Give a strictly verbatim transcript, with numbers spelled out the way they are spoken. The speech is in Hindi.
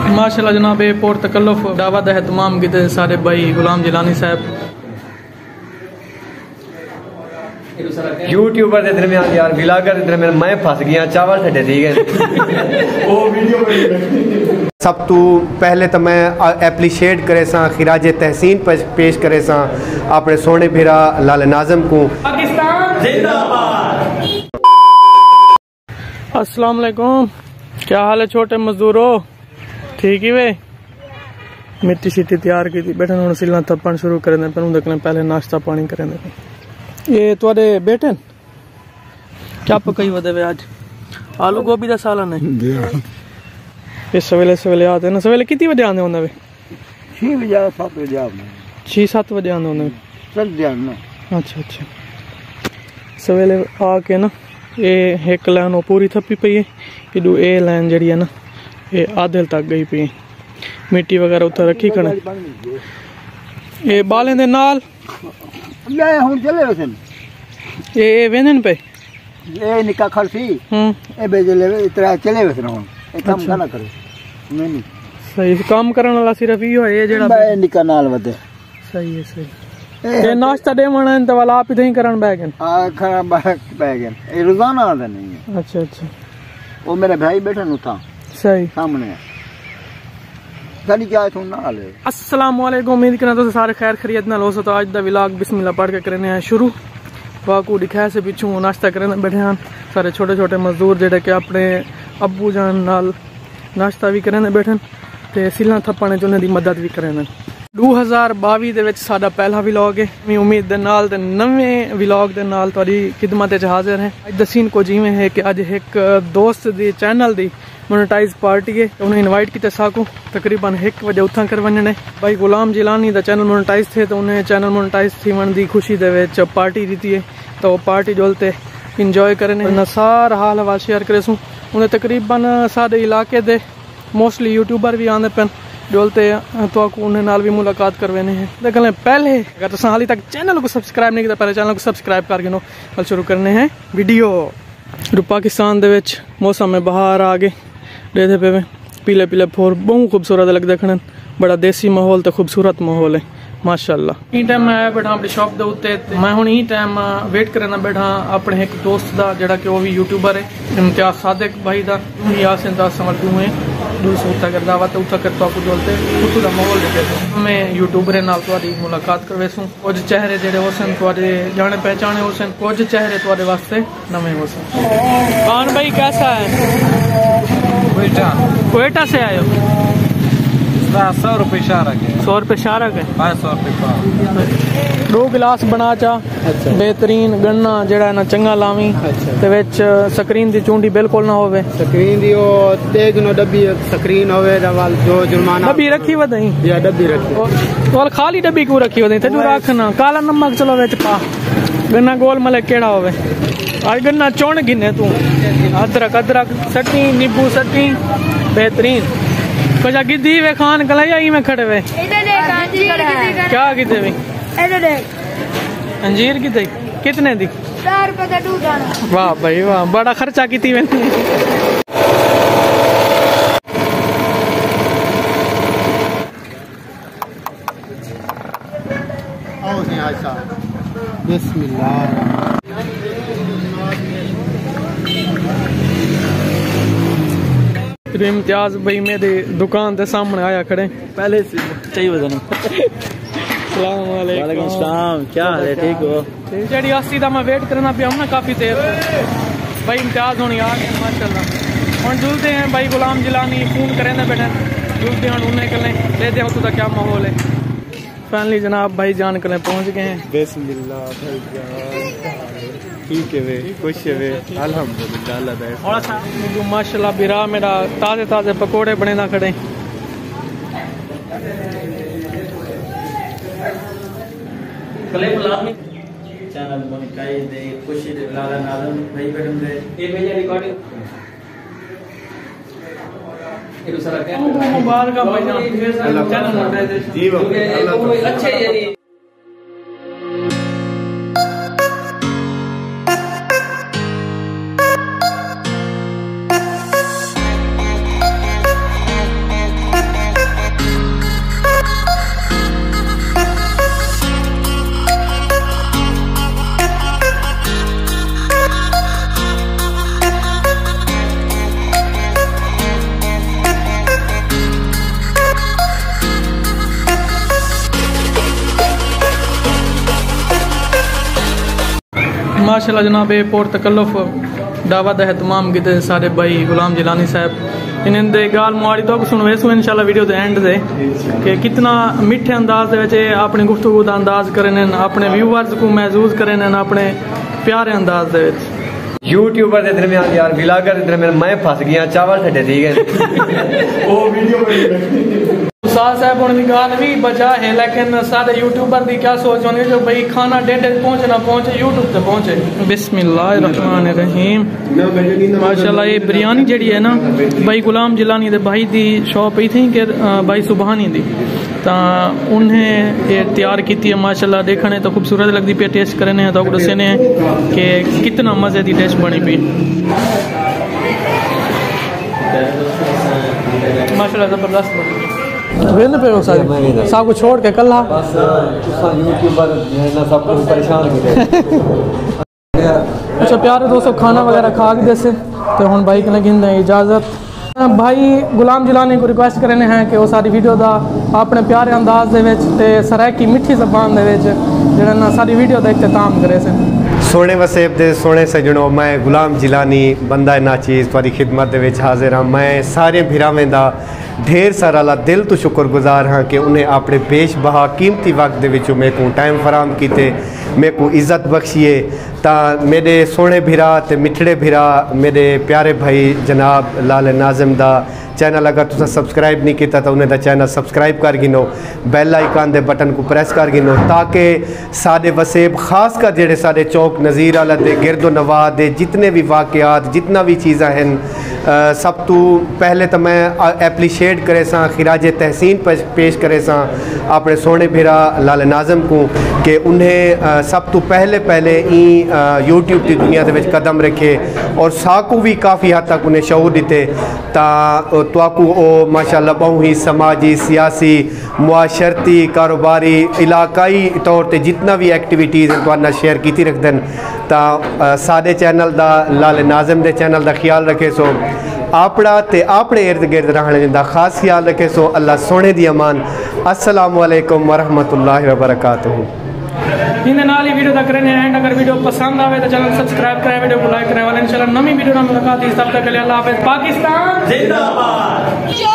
माशाल्लाह जनाब पोर तकल्लुफ दावत है तमाम की सारे भाई गुलाम जिलानी साहब यूट्यूबर के दरमियान यार व्लॉगर के दरमियान मैं फंस गया चावल ठंडे दी गए सब तो पहले तो मैं एप्रीशिएट करे सा खिराज तहसीन पेश करे सा अपने सोने फिरा लाल नाज़म को पाकिस्तान जिंदाबाद। अस्सलाम वालेकुम, क्या हाल है छोटे मजदूरों, ठीक ही वे मिट्टी शिट्टी तैयार की थी बैठे हूँ सिलना थप्पन शुरू करें पर पहले नाश्ता पानी करें। ये तुहाडे बेटे क्या पकाई वदे वे आज आलू गोभी का सालन है ये सवेले सवेले आते ना सवेले कितनी बजे आने होंगे वे छह बजे सात बजे आने छः सात बजे आने होंगे चल जाना। अच्छा अच्छा सवेले आके ना ये एक लाइन वो पूरी थप्पी पई है इडू ए लाइन जड़ी है ना ये आधे तक गई पई है मिट्टी वगैरह उतर रखी खड़े ये बालें दे नाल ये हुन चले वसन ये वेंदन पे ये निका खलसी हम्म ए बेजले इतरा चले वसन हुन ए काम ना करे नहीं सही काम करने वाला सिर्फ यो है ये जेड़ा बे निका नाल वदे सही है सही ये नाश्ता दे मणन तो वाला आप ही करन बैगन आ खरा बैगन ये रोजाना आता नहीं है। अच्छा अच्छा वो मेरे भाई बैठे न था सही सामने सारी क्या तुम ना ले। अस्सलाम वालेकुम, उम्मीद करना तो सारे खैर खैरियत नाल हो सो। तो आज दा व्लॉग बिस्मिल्लाह पढ़ के करने हैं शुरू। वाकू दिखाए से पिछू नाश्ता करने बैठे हैं सारे छोटे छोटे मजदूर जेडे के अपने अब्बू जान नाल नाश्ता भी करने बैठे ते सिलना थप्पने चुने दी मदद भी करने। दो हज़ार बावी दे विच साडा पहला व्लॉग है। मैं उम्मीद दे नाल ते नवे व्लॉग दे नाल तुहाडी खिदमत विच हाजिर है। अज दसीन को जिवें है कि अज एक दोस्त दी चैनल दी मोनेटाइज पार्टी है उन्हें इनवाइट किया साकू तकरीबन एक बजे उठा कर वनने भाई गुलाम जिलानी दा चैनल मोनेटाइज थे तो उन्हें चैनल मोनेटाइज थी वन दी खुशी दे विच पार्टी दी है तो पार्टी जोलते इंजॉय करने ना सारा हाल हवाल शेयर करे सूँ उन्हें तकरीबन सारे इलाके दे मोस्टली यूट्यूबर भी आते पेन जोलते तो उन्हें नाल भी मुलाकात करवाने हैं। देख लें पहले अगर तो हाली तक चैनल को सब्सक्राइब नहीं किया पहले चैनल को सब्सक्राइब करके नो कल शुरू करने हैं वीडियो। पाकिस्तान दे विच मौसम में बाहर आ गए देते पे पीले पीले फोर बहुत खूबसूरत लग देखने बड़ा देसी माहौल तो खूबसूरत माहौल है माशाल्लाह। ई टाइम मैं आया बैठा अपनी शॉप के उत्ते मैं हुण ई टाइम वेट करना बैठा अपने एक दोस्त दा जेड़ा कि वो भी यूट्यूबर है इम्तियाज सादिक भाई दा ही आसन दा समझ दूँ है दूसरा उठा कर दावा तो उठा कर तो आपको बोलते उठू का माहौल देते मैं यूट्यूबर नाल तुहाडी मुलाकात करवेसूं कुछ चेहरे जेडे होसन तुहाडे जाने पहचाने होसन कुछ चेहरे तुहाडे वास्ते नवे होसन। खान भाई कैसा है? क्वेटा क्वेटा से आए हो? सौ रुपये शारा के सौ रुपये शारा के पाँच सौ रुपये दो गिलास बना चा अच्छा बेहतरीन गन्ना जेड़ा ना चंगा लावी ते विच स्क्रीन दी चूंडी बिल्कुल ना होवे स्क्रीन दी ओ तेज नो डब्बी स्क्रीन होवे दवाल जो जुर्माना डब्बी रखी वदई या डब्बी रखी तो खाली डब्बी क्यों रखी वदई ते जो रखना काला नमक चलो विच पा गन्ना गोल मले केड़ा होवे आज गन्ना चुन गिने तू अदरक अदरक सटी नींबू सटी बेहतरीन कुछ गिद्दी वे खान कलाई में खड़े वे क्या गिद्दे वे अंजीर की कितने दी वाह भाई वाह बड़ा खर्चा की वे इम्तियाज भाई मेरी दुकान के सामने आया खड़े पहले से चाहिए बदन सलाम क्या हाल है? ठीक हो? जी अस्सी का मैं वेट करना पिया हूँ ना काफी देर भाई इम्तियाज होने आ गए माशाल्लाह हम जुलते हैं भाई गुलाम जिलानी फोन करें बैठे जुलते हैं उन्हें कलें लेते हैं तो क्या माहौल है। फाइनली जनाब भाई जान कलें पहुँच गए हैं। बिस्मिल्लाह भाई ठीक है वे खुश है वे अल्हम्दुलिल्लाह माशाल्लाह बिरा मेरा ताजे ताजे पकोड़े बने ना खड़े चैनल मोनेटाइज दे खुशी दे लाला नाज़म भाई मैडम दे ये भैया रिकॉर्डिंग ये दूसरा क्या मुबारक भाई चैनल मोनेटाइजेशन जी वो अच्छे यानी माशाल्लाह जनाब ये पोर तकल्लुफ दावत एहतमाम किते सारे भाई गुलाम जिलानी साहब इन्हें दे गाल मुआरी तो सुनवे सो इंशाल्लाह वीडियो दे एंड दे कि कितना मिठे अंदाज दे विच अपनी गुफ्तगू दा अंदाज करने अपने व्यूअर्स को महसूस करने अपने प्यारे अंदाज दे विच। यूट्यूबर के दरमियान यार व्लॉगर के दरमियान मैं फंस गया चावल ठंडे दी गए वो वीडियो उस्ताद साहब उनकी गाल भी बचा है लेकिन सारे यूट्यूबर की क्या सोच होनी जो भाई खाना डेढ़ पहुंचे ना पहुंचे यूट्यूब तक पहुंचे। बिस्मिल्लाहिर्रहमानिर्रहीम। माशाल्लाह ये बिरयानी जड़ी है ना भाई गुलाम जिलानी दे भाई दी शॉप ही थी कि भाई सुबहानी दी तो उन्हें ये तैयार की है माशाल्लाह देखने तो खूबसूरत लगती पे टेस्ट करने तो दसने कि कितना मजे की डिश बनी पी माशाल्लाह जबरदस्त बनी वेंद पे सारे सब कुछ छोड़ के कल्ला यूट्यूबर सब कुछ परेशान किए। अच्छा प्यारे दोस्तों खाना वगैरह खा के जैसे तो हम भाई कने गिन दें इजाज़त। भाई गुलाम जिलानी को रिक्वेस्ट करने हैं कि वो सारी वीडियो दा अपने प्यारे अंदाज दे विच ते सराकी मिठी जबान दे विच जेड़ा ना सारी वीडियो दा इख्तिताम करे से। सोने वसेब दे सोने सजनों मैं गुलाम जिलानी बंदा नाचीज़ तुहाडी खिदमत दे विच हाजिर हाँ। मैं सारे भिरावें दा ढेर सारा ला दिल तो शुक्रगुजार हाँ कि उन्हें अपने बेशबहा कीमती वक्त दे विचों मेरे को टाइम फराम किते मेरे को इज्जत बख्शिए ता मेरे सोने भिरा ते मिठड़े भिरा मेरे प्यारे भाई जनाब लाल नाज़िम दा चैनल अगर तुसा सब्सक्राइब नहीं किया तो उन्हें दा चैनल सब्सक्राइब कर गिनो बैल आइकन दे बटन को प्रेस कर गिनो ताकि साडे वसेब खास कर जेड़े साडे चौक नज़ीर आला दे गिरदो नवा दे जितने भी वाक़यात जितना भी चीज़ा हैं सब तो पहले तो मैं एप्रीशिएट करे सा खिराज तहसीन पेश करे सा अपने सोने भिरा लाल नाज़िम को कि उन्हें सब तो पहले पहले ई यूट्यूब की दुनिया दे विच कदम रखे और साकू भी काफ़ी हद तक उन्हें शऊर दिते ता तो माशाल्लाह बहु ही समाजी सियासी मुआशरती कारोबारी इलाकाई तौर पर जितना भी एक्टिविटीज़ हैं तो शेयर की रखदन ता साडे चैनल दा लाल नाज़िम दे चैनल का ख्याल रखे सो अपना ते अपने इर्द गिर्द रहने का खास ख्याल रखे सो अल्लाह सोने दी अमान। अस्सलामु अलैकुम वरहमतुल्लाहि वबरकातुहू। इन नाल ही वीडियो तक रहने एंड अगर वीडियो पसंद आवे तो चैनल सब्सक्राइब करें वीडियो को लाइक करें वाले इंशाल्लाह नवी वीडियो में मुलाकात तब तक के लिए अल्लाह हाफिज़। पाकिस्तान जिंदाबाद।